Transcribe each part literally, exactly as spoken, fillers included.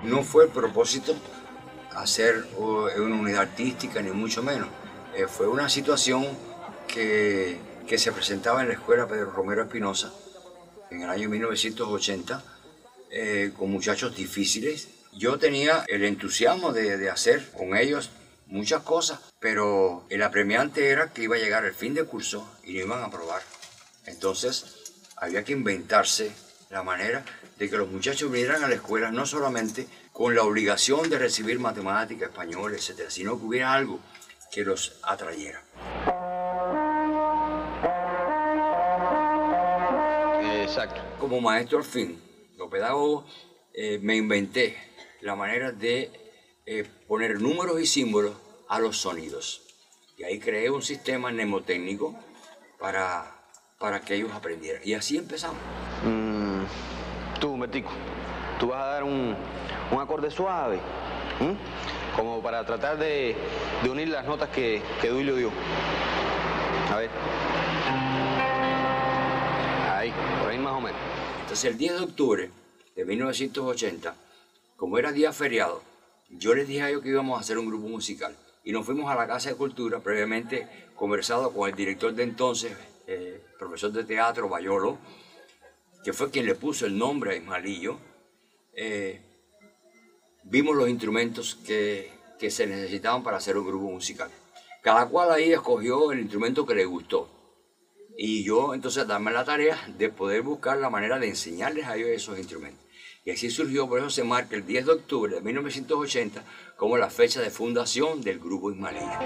No fue el propósito hacer una unidad artística, ni mucho menos. Eh, fue una situación que, que se presentaba en la escuela Pedro Romero Espinosa en el año mil novecientos ochenta, eh, con muchachos difíciles. Yo tenía el entusiasmo de, de hacer con ellos muchas cosas, pero el apremiante era que iba a llegar el fin de curso y no iban a aprobar. Entonces había que inventarse la manera de que los muchachos vinieran a la escuela no solamente con la obligación de recibir matemáticas, español, etcétera, sino que hubiera algo que los atrayera. Exacto. Como maestro al fin, los pedagogos, eh, me inventé la manera de eh, poner números y símbolos a los sonidos. Y ahí creé un sistema mnemotécnico para, para que ellos aprendieran. Y así empezamos. Mm, tú, Humbertico, tú vas a dar un, un acorde suave, ¿m? Como para tratar de, de unir las notas que, que Duilio dio. A ver. Ahí, por ahí más o menos. Entonces el diez de octubre de mil novecientos ochenta, como era día feriado, yo les dije a ellos que íbamos a hacer un grupo musical. Y nos fuimos a la Casa de Cultura, previamente conversado con el director de entonces, eh, profesor de teatro, Bayolo, que fue quien le puso el nombre a Ismaelillo. Eh, vimos los instrumentos que, que se necesitaban para hacer un grupo musical. Cada cual ahí escogió el instrumento que le gustó. Y yo entonces dame la tarea de poder buscar la manera de enseñarles a ellos esos instrumentos. Y así surgió, por eso se marca el diez de octubre de mil novecientos ochenta como la fecha de fundación del grupo Ismaelillo.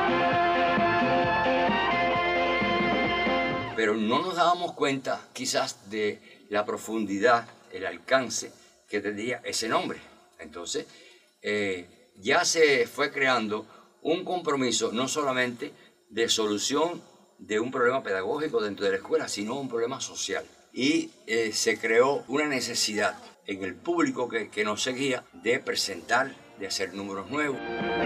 Pero no nos dábamos cuenta quizás de la profundidad, el alcance que tendría ese nombre. Entonces eh, ya se fue creando un compromiso no solamente de solución de un problema pedagógico dentro de la escuela, sino un problema social. Y eh, se creó una necesidad en el público que, que nos seguía de presentar, de hacer números nuevos.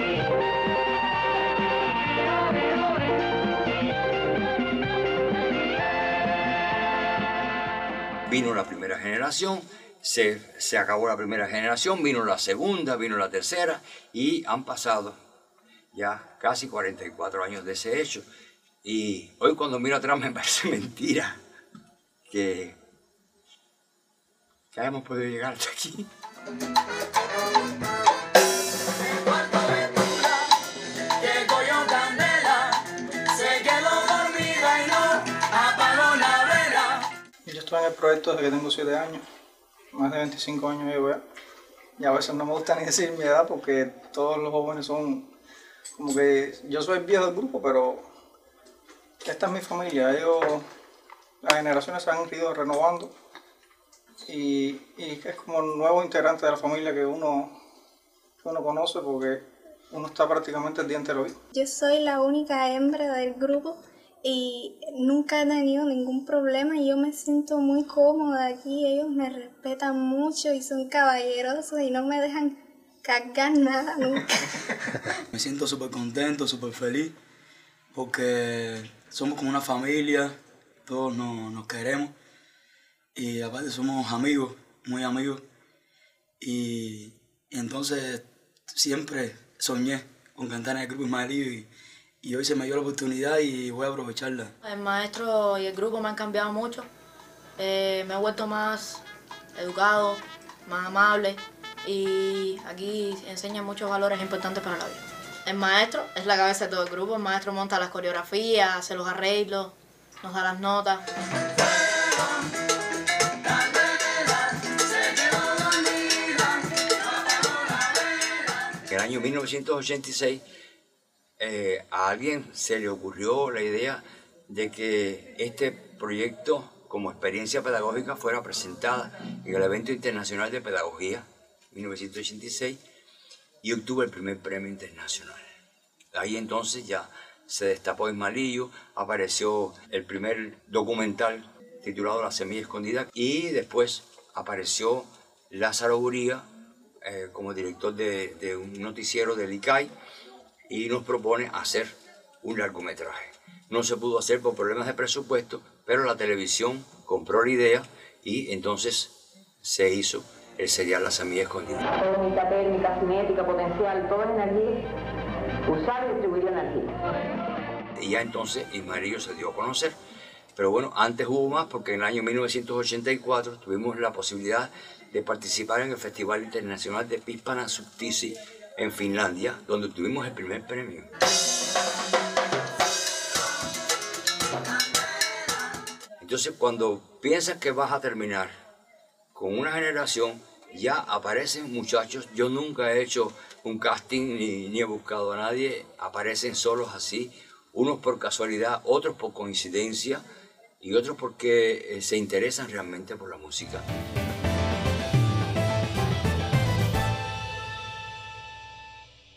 Vino la primera generación, se, se acabó la primera generación, vino la segunda, vino la tercera y han pasado ya casi cuarenta y cuatro años de ese hecho. Y hoy cuando miro atrás me parece mentira que, que hayamos podido llegar hasta aquí. Yo estoy en el proyecto desde que tengo siete años, más de veinticinco años llevo ya. Y a veces no me gusta ni decir mi edad porque todos los jóvenes son como que yo soy el viejo del grupo, pero esta es mi familia. Ellos, las generaciones se han ido renovando y, y es como un nuevo integrante de la familia que uno, que uno conoce porque uno está prácticamente el día entero ahí. Yo soy la única hembra del grupo y nunca he tenido ningún problema y yo me siento muy cómoda aquí. Ellos me respetan mucho y son caballerosos y no me dejan cargar nada nunca. Me siento súper contento, súper feliz porque somos como una familia, todos nos, nos queremos y aparte somos amigos, muy amigos y, y entonces siempre soñé con cantar en el grupo Ismaelillo y, y hoy se me dio la oportunidad y voy a aprovecharla. El maestro y el grupo me han cambiado mucho, eh, me he vuelto más educado, más amable y aquí enseñan muchos valores importantes para la vida. El maestro es la cabeza de todo el grupo, el maestro monta las coreografías, hace los arreglos, nos da las notas. En el año mil novecientos ochenta y seis eh, a alguien se le ocurrió la idea de que este proyecto como experiencia pedagógica fuera presentada en el evento internacional de pedagogía mil novecientos ochenta y seis y obtuvo el primer premio internacional. Ahí entonces ya se destapó Ismaelillo, apareció el primer documental titulado La semilla escondida y después apareció Lázaro Uría eh, como director de, de un noticiero del I C A I y nos propone hacer un largometraje. No se pudo hacer por problemas de presupuesto, pero la televisión compró la idea y entonces se hizo el serial La Semilla Escondida. Térmica, térmica, cinética, potencial, todo es energía. Usar y distribuir energía. Y ya entonces Ismaelillo se dio a conocer. Pero bueno, antes hubo más porque en el año mil novecientos ochenta y cuatro tuvimos la posibilidad de participar en el Festival Internacional de Pispana Subtisi en Finlandia, donde tuvimos el primer premio. Entonces, cuando piensas que vas a terminar con una generación, ya aparecen muchachos. Yo nunca he hecho un casting ni, ni he buscado a nadie. Aparecen solos así, unos por casualidad, otros por coincidencia y otros porque se interesan realmente por la música.